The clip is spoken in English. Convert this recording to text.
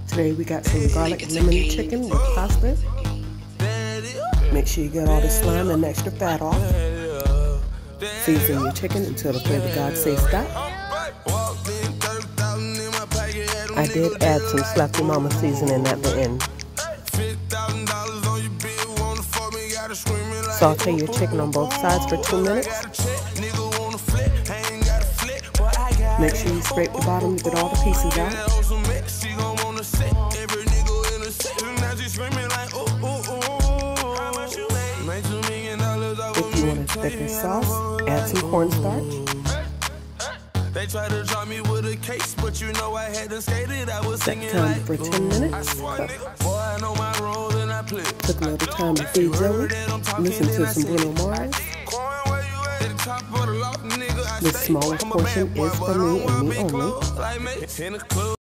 Today we got some garlic lemon chicken with pasta. Make sure you get all the slime and extra fat off. Season your chicken until the flavor gods say stop. I did add some Slap Your Mama seasoning at the end. Saute your chicken on both sides for 2 minutes. Make sure you scrape the bottom to get all the pieces out. If you want a thicker sauce, add some cornstarch. They tried to draw me with a case, but you know I hadn't skated. I was Set time for 10 minutes. Took another time to feed Joey. Listen to some Bruno Mars. This smallest portion is for me and me only.